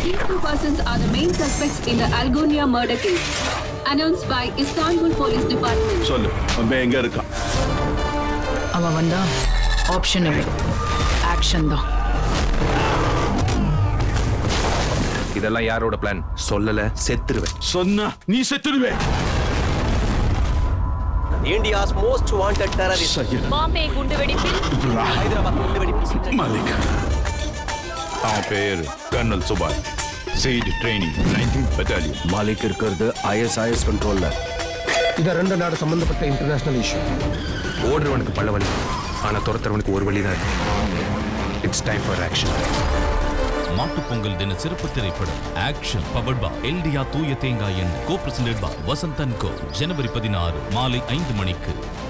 These two persons are the main suspects in the Algonia murder case. Announced by Istanbul Police Department. சொல்லு அவன் எங்க இருக்கான்? அவன் வந்தா ஆப்ஷன் இல்லை, ஆக்ஷன் தான். இதெல்லாம் யாரோட பிளான்? சொல்லல செத்துருவேன். சொன்னா நீ செத்துருவே. India's most wanted terrorist. Bombay குண்டுவெடிப்பில், ஹைதராபாத் குண்டுவெடிப்பில் மாலிக். அவன் பேர் கர்னல் சுபாஷ். Seat training 19th Battalion. Malik இருக்கிறது ISIS கண்ட்ரோல்ல. இது ரெண்டு நாடு சம்பந்தப்பட்ட இன்டர்நேஷனல் இஷ்யூ. ஓடுறவனுக்கு பல வழி, ஆனா துரத்துறவனுக்கு ஒரு வழி தான். It's time for action. Mattu Pongal தின சிறப்பு திரைப்படம் ஆக்ஷன் பவர்ட் பை எல்டியா தூய தேங்காய் எண்ணெய், co presented by Vasanth and co. ஜனவரி 16 மாலை 5 மணிக்கு.